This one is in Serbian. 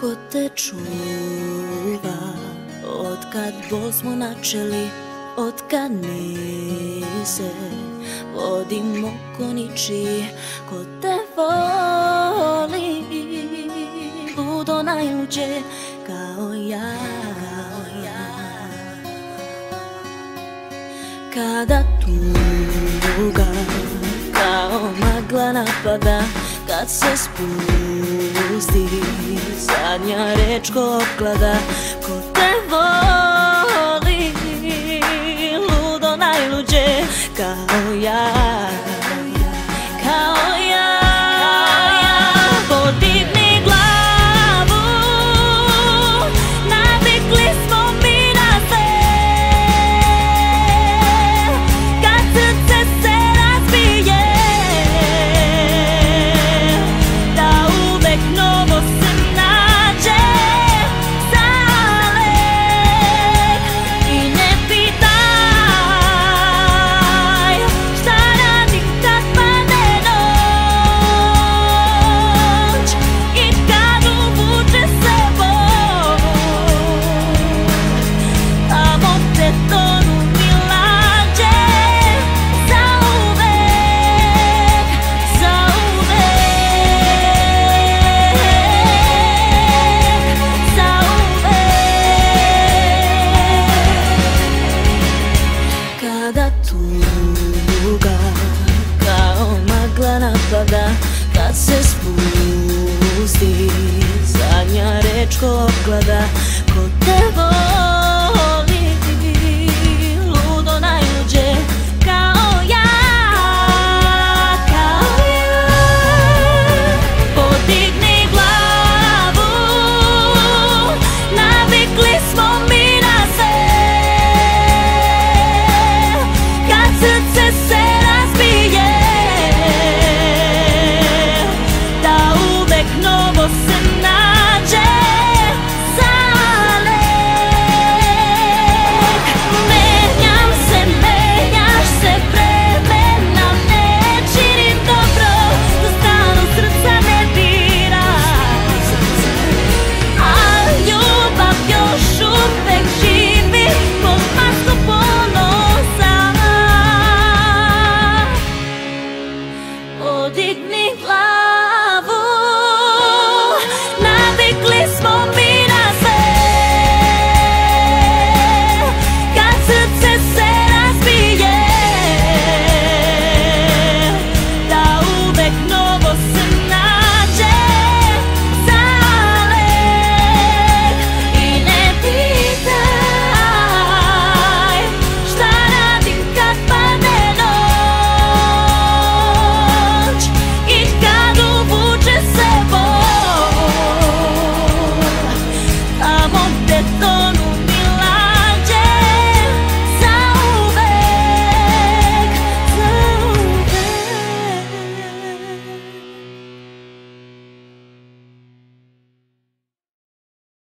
Ko te čuva, otkad bol smo načeli, otkad mi se vodimo ko ničiji, ko te voli, ludo najluđe kao ja. Kada tuga kao magla napada, kad se spusti zadnja reč ko opklada, ko te voli, ludo najluđe kao ja, kao ja. Podigni glavu, navikli smo mi na sve, kad srce se razbije, da uvek novo se nađe zauvek. I ne pitaj šta radim kad padne noć i kad uvuče se bol, tamo gde tonu mi lađe zauvek, zauvek, zauvek. Kada tuga kao magla napada, kad se spusti zadnja reč ko opklada, ko te